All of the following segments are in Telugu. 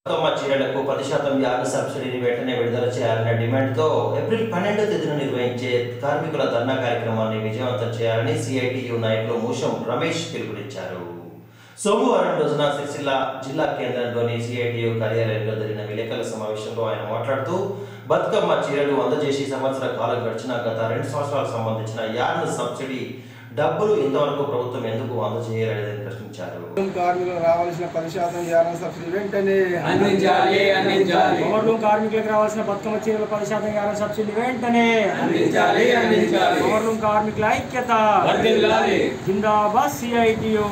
చీరలకు 10% యార్డ్ సబ్సిడీని వెంటనే విడుదల చేయాలనే డిమాండ్తో ఏప్రిల్ 12వ తేదీన నిర్వహించే కార్మికుల ధర్నా కార్యక్రమాన్ని విజయవంతం చేయాలని సిఐటియు నాయకులు మూషం రమేష్ పిలుపునిచ్చారు. సోమవారం రోజున సిరిసిల్ల జిల్లా కేంద్రంలోని సిఐటియు కార్యాలయంలో జరిగిన విలేకరుల సమావేశంలో ఆయన మాట్లాడుతూ బతుకమ్మ చీరలు అందజేసి సంవత్సర కాలం గడిచిన గత 2 సంవత్సరాలకు సంబంధించిన యార్డ్ సబ్సిడీ డబ్బులు ఇంతవరకు ప్రభుత్వం ఎందుకు అందజేయలేదని ప్రశ్నించారు. కార్మికులకు రావాల్సిన 10% యార్డ్ సబ్సిడీ వెంటనే అందించాలి. పవర్లూమ్ కార్మికులకు రావాల్సిన బతుకమ్మ చీరల 10% యార్డ్ సబ్సిడీ వెంటనే అందించాలి. పవర్లూమ్ కార్మికుల ఐక్యత వర్ధిల్లాలి. జిందాబాద్ సిఐటియు,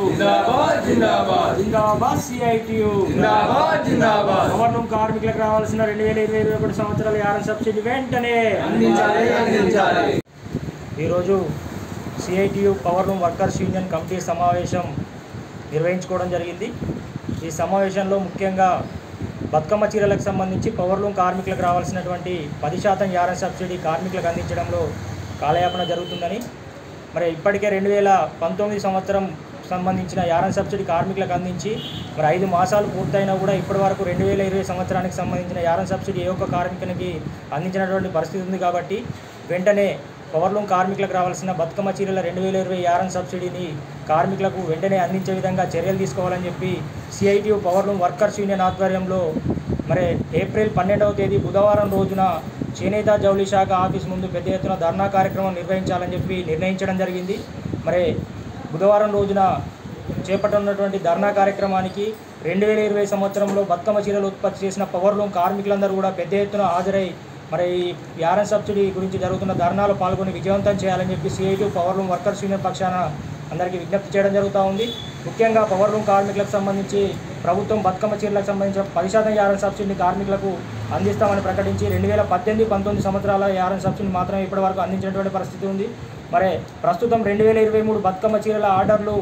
జిందాబాద్ సిఐటియు, పవర్లూమ్ కార్మికులకు రావాల్సిన 2021 సంవత్సరాల యార్డ్ సబ్సిడీ వెంటనే అందించాలి. ఈరోజు CITU powerloom workers union committee సమావేశం నిర్వహించుకోవడం జరిగింది. ఈ సమావేశంలో ముఖ్యంగా బతుకమ్మ చీరలకు సంబంధించి పవర్లూమ్ కార్మికులకు రావాల్సినటువంటి 10% యార్డ్ సబ్సిడీ కార్మికులకు అందించడంలో కాలయాపన జరుగుతుందని, మరి ఇప్పటికే 2019 సంవత్సరం సంబంధించిన యార్డ్ సబ్సిడీ కార్మికులకు అందించి మరి 5 మాసాలు పూర్తయినా కూడా ఇప్పటి వరకు 2020 సంవత్సరానికి సంబంధించిన యార్డ్ సబ్సిడీ ఏ ఒక్క కార్మికునికి అందించినటువంటి పరిస్థితి ఉంది. కాబట్టి వెంటనే పవర్లూమ్ కార్మికులకు రావాల్సిన బతుకమ్మ చీరల 2020 యార్డ్ సబ్సిడీని కార్మికులకు వెంటనే అందించే విధంగా చర్యలు తీసుకోవాలని చెప్పి సిఐటియు పవర్లూమ్ వర్కర్స్ యూనియన్ ఆధ్వర్యంలో మరి ఏప్రిల్ 12వ తేదీ బుధవారం రోజున చేనేత జౌళి శాఖ ఆఫీస్ ముందు పెద్ద ఎత్తున ధర్నా కార్యక్రమం నిర్వహించాలని చెప్పి నిర్ణయించడం జరిగింది. మరి బుధవారం రోజున చేపట్టనున్నటువంటి ధర్నా కార్యక్రమానికి 2020 సంవత్సరంలో బతుకమ్మ చీరలు ఉత్పత్తి చేసిన పవర్లూమ్ కార్మికులందరూ కూడా పెద్ద ఎత్తున హాజరై మరి యార్డ్ సబ్సిడీ గురించి జరుగుతున్న ధర్నాలో పాల్గొని విజయవంతం చేయాలని చెప్పి సిఐటియు పవర్లూమ్ వర్కర్స్ యూనియన్ పక్షాన అందరికీ విజ్ఞప్తి చేయడం జరుగుతూ ఉంది. ముఖ్యంగా పవర్లూమ్ కార్మికులకు సంబంధించి ప్రభుత్వం బతుకమ్మ చీరలకు సంబంధించిన 10% యార్డ్ సబ్సిడీని కార్మికులకు అందిస్తామని ప్రకటించి 2018-19 సంవత్సరాల యార్డ్ సబ్సిడీ మాత్రమే ఇప్పటివరకు అందించినటువంటి పరిస్థితి ఉంది. మరి ప్రస్తుతం 2023 బతుకమ్మ చీరల ఆర్డర్లు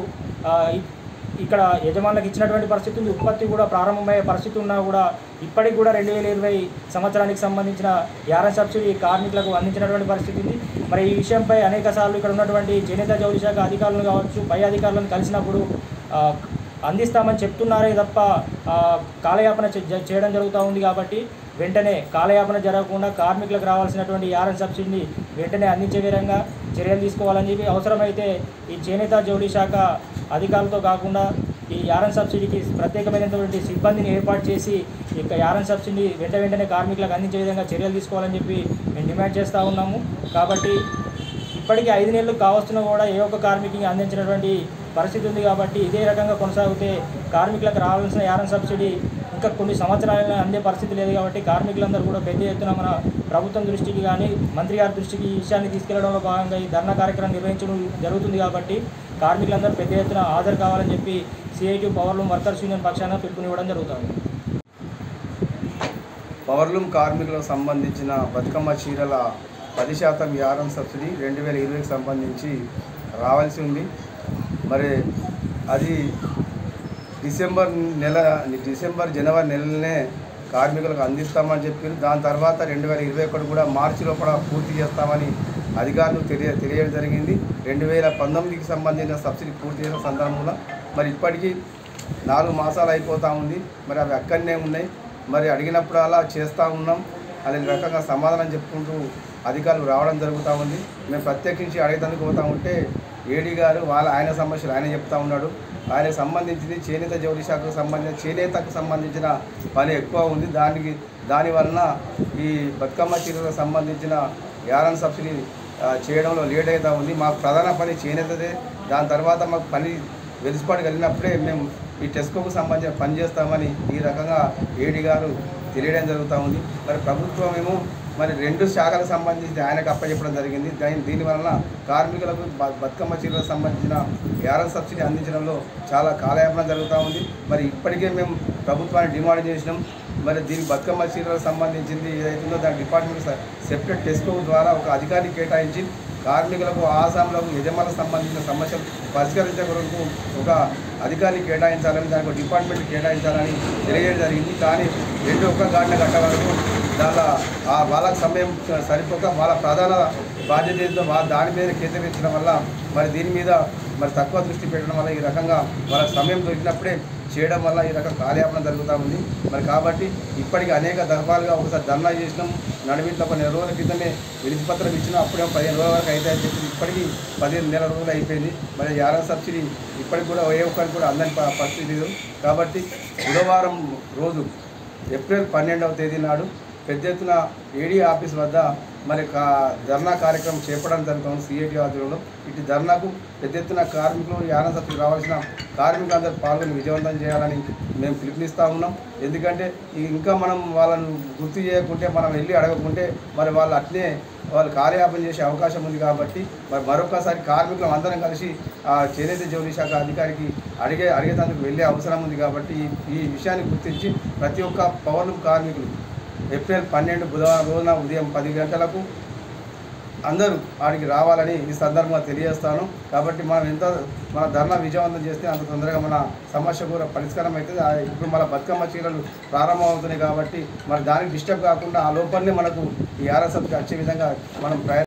ఇక్కడ యజమానులకు ఇచ్చినటువంటి పరిస్థితి ఉంది. ఉత్పత్తి కూడా ప్రారంభమయ్యే పరిస్థితి ఉన్నా కూడా ఇప్పటికి కూడా 2020 సంవత్సరానికి సంబంధించిన యార్డ్ సబ్సిడీ కార్మికులకు అందించినటువంటి పరిస్థితి ఉంది. మరి ఈ విషయంపై అనేక సార్లు ఇక్కడ ఉన్నటువంటి చేనేత జౌళి శాఖ అధికారులను కావచ్చు, పై అధికారులను కలిసినప్పుడు అందిస్తామని చెప్తున్నారే తప్ప కాలయాపన చేయడం జరుగుతూ ఉంది. కాబట్టి వెంటనే కాలయాపన జరగకుండా కార్మికులకు రావాల్సినటువంటి యార్డ్ సబ్సిడీని వెంటనే అందించే విధంగా చర్యలు తీసుకోవాలని చెప్పి, అవసరమైతే ఈ చేనేత జౌళి శాఖ అధికారులతో కాకుండా ఈ యార్డ్ సబ్సిడీకి ప్రత్యేకమైనటువంటి సిబ్బందిని ఏర్పాటు చేసి ఈ యార్డ్ సబ్సిడీ వెంటనే కార్మికులకు అందించే విధంగా చర్యలు తీసుకోవాలని చెప్పి మేము డిమాండ్ చేస్తూ ఉన్నాము. కాబట్టి ఇప్పటికీ 5 నెలలు కావస్తున్నా కూడా ఏ ఒక్క కార్మికునికి అందించినటువంటి పరిస్థితి ఉంది. కాబట్టి ఇదే రకంగా కొనసాగితే కార్మికులకు రావాల్సిన యార్డ్ సబ్సిడీ ఇంకా కొన్ని సంవత్సరాలు అందే పరిస్థితి లేదు. కాబట్టి కార్మికులందరూ కూడా పెద్ద ఎత్తున మన ప్రభుత్వం దృష్టికి కానీ మంత్రి గారి దృష్టికి ఈ విషయాన్ని తీసుకెళ్లడంలో భాగంగా ఈ ధర్నా కార్యక్రమం నిర్వహించడం జరుగుతుంది. కాబట్టి కార్మికులందరూ పెద్ద ఎత్తున హాజరు కావాలని చెప్పి సిఐటియు పవర్లూమ్ వర్కర్స్ యూనియన్ పక్షాన పిలుపునివ్వడం జరుగుతుంది. పవర్లూమ్ కార్మికులకు సంబంధించిన బతుకమ్మ చీరల 10% యార్డ్ సబ్సిడీ 2020కి సంబంధించి రావాల్సి ఉంది. మరి అది జనవరి నెలనే కార్మికులకు అందిస్తామని చెప్పారు. దాని తర్వాత 2021 కూడా మార్చి లోపల పూర్తి చేస్తామని అధికారులు తెలియడం జరిగింది. 2019కి సంబంధించిన సబ్సిడీ పూర్తి చేసిన సందర్భంలో మరి ఇప్పటికీ 4 మాసాలు అయిపోతూ ఉంది. మరి అవి అక్కడనే ఉన్నాయి. మరి అడిగినప్పుడు అలా చేస్తూ ఉన్నాం అనే రకంగా సమాధానం చెప్పుకుంటూ అధికారులు రావడం జరుగుతూ ఉంది. మేము ప్రత్యేకించి అడిగేందుకు పోతూ ఉంటే ఏడీ గారు ఆయన సమస్యలు ఆయన చెప్తా ఉన్నాడు. ఆయనకు సంబంధించింది చేనేత జౌళి శాఖకు సంబంధించిన చేనేతకు సంబంధించిన పని ఎక్కువ ఉంది. దానివలన ఈ బతుకమ్మ చీరలకు సంబంధించిన యార్డ్ సబ్సిడీ చేయడంలో లేట్ అవుతూ ఉంది. మాకు ప్రధాన పని చేనేతదే. దాని తర్వాత మాకు పని వెలుసుపాటు కలిగినప్పుడే మేము ఈ టెస్కోకు సంబంధించిన పని చేస్తామని ఈ రకంగా ఏడీ గారు తెలియడం జరుగుతూ ఉంది. మరి ప్రభుత్వం ఏమో మరి 2 శాఖలకు సంబంధించి ఆయనకు అప్పచెప్పడం జరిగింది. దీనివలన కార్మికులకు బతుకమ్మ చీరలకు సంబంధించిన యార్డ్ సబ్సిడీ అందించడంలో చాలా కాలయాపన జరుగుతూ ఉంది. మరి ఇప్పటికే మేము ప్రభుత్వాన్ని డిమాండ్ చేసినాం. మరి దీని బతుకమ్మ చీరలకు సంబంధించింది ఏదైతుందో దాని డిపార్ట్మెంట్ సెపరేట్ టెస్కో ద్వారా ఒక అధికారిని కేటాయించి కార్మికులకు ఆసాములకు యజమానులకు సంబంధించిన సమస్యలు పరిష్కరించే కొరకు ఒక అధికారిని కేటాయించాలని, దానికి డిపార్ట్మెంట్ కేటాయించాలని తెలియజేయడం జరిగింది. కానీ 2 గాడిన గంట వరకు దానిలో వాళ్ళకి సమయం సరిపోక వాళ్ళ ప్రధాన బాధ్యతతో దాని మీద కేంద్రీకరించడం వల్ల మరి దీని మీద మరి తక్కువ దృష్టి పెట్టడం వల్ల ఈ రకంగా వాళ్ళకి సమయం దొరికినప్పుడే చేయడం వల్ల ఈ రకం కాలయాపన జరుగుతూ ఉంది. మరి కాబట్టి ఇప్పటికీ అనేక దఫాలుగా ఒకసారి ధర్నా చేసినాం. నడిమిట్లో ఒక నెల రోజుల క్రితమే విడిచిపత్రం ఇచ్చినా అప్పుడే 15 రోజుల వరకు అయితే అని చెప్పి ఇప్పటికీ 15 నెలల రోజులు అయిపోయింది. మరి యారన్ సబ్సిడీ ఇప్పటికి కూడా ఏ ఒక్కరికి కూడా అందని పరిస్థితి లేదు. కాబట్టి బుధవారం రోజు ఏప్రిల్ 12వ తేదీ నాడు పెద్ద ఎత్తున ఏడీ ఆఫీస్ వద్ద మరి ధర్నా కార్యక్రమం చేపట్టడం జరుగుతుంది. సిఐటి ఆధ్వర్యంలో ఇటు ధర్నాకు పెద్ద ఎత్తున కార్మికులు యారన్ సబ్సిడీ రావాల్సిన కార్మికులందరూ పాల్గొని విజయవంతం చేయాలని మేము పిలుపునిస్తూ ఉన్నాం. ఎందుకంటే ఇంకా మనం వాళ్ళను గుర్తు చేయకుంటే, మనం వెళ్ళి అడగకుంటే మరి వాళ్ళు అట్నే వాళ్ళు కార్యాపన చేసే అవకాశం ఉంది. కాబట్టి మరి మరొకసారి కార్మికులు అందరం కలిసి ఆ చేనేత జౌళి శాఖ అధికారికి అడిగేందుకు వెళ్ళే అవసరం ఉంది. కాబట్టి ఈ విషయాన్ని గుర్తించి ప్రతి ఒక్క పవర్లూమ్ కార్మికులు ఏప్రిల్ 12 బుధవారం రోజున ఉదయం 10 గంటలకు అందరూ ఆడికి రావాలని ఈ సందర్భంగా తెలియజేస్తాను. కాబట్టి మన ధర్నా విజయవంతం చేస్తే అంత తొందరగా మన సమస్య కూడా పరిష్కారం అవుతుంది. ఇప్పుడు మన బతుకమ్మ చీరలు ప్రారంభమవుతున్నాయి కాబట్టి మరి దానికి డిస్టర్బ్ కాకుండా ఆ లోపలనే మనకు ఈ ఆర్ఎస్ వచ్చే విధంగా మనం